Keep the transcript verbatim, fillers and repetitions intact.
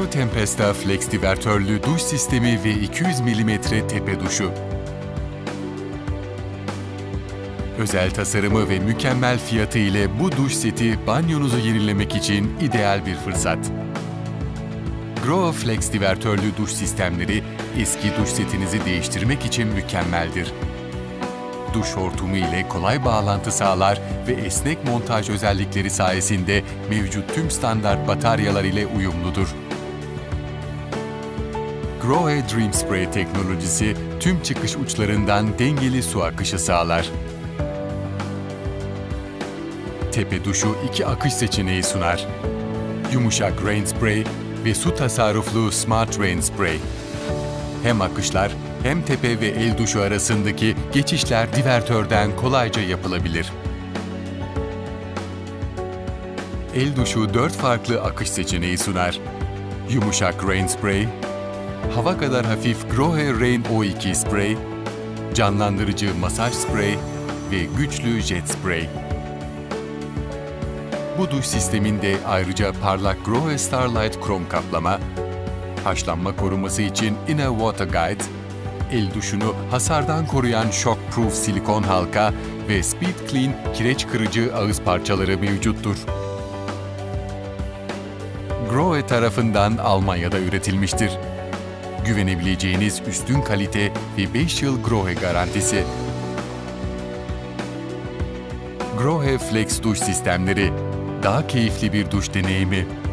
Neo Tempesta Flex divertörlü duş sistemi ve iki yüz milimetre tepe duşu. Özel tasarımı ve mükemmel fiyatı ile bu duş seti banyonuzu yenilemek için ideal bir fırsat. Grohe Flex divertörlü duş sistemleri eski duş setinizi değiştirmek için mükemmeldir. Duş hortumu ile kolay bağlantı sağlar ve esnek montaj özellikleri sayesinde mevcut tüm standart bataryalar ile uyumludur. Grohe Dream Spray teknolojisi tüm çıkış uçlarından dengeli su akışı sağlar. Tepe duşu iki akış seçeneği sunar. Yumuşak Rain Spray ve su tasarruflu Smart Rain Spray. Hem akışlar hem tepe ve el duşu arasındaki geçişler divertörden kolayca yapılabilir. El duşu dört farklı akış seçeneği sunar. Yumuşak Rain Spray, hava kadar hafif Grohe Rain O iki Spray, canlandırıcı masaj spray ve güçlü jet spray. Bu duş sisteminde ayrıca parlak Grohe Starlight krom kaplama, haşlanma koruması için Inner Water Guide, el duşunu hasardan koruyan Shockproof silikon halka ve Speed Clean kireç kırıcı ağız parçaları mevcuttur. Grohe tarafından Almanya'da üretilmiştir. Güvenebileceğiniz üstün kalite ve beş yıl Grohe garantisi. Grohe Flex duş sistemleri, daha keyifli bir duş deneyimi.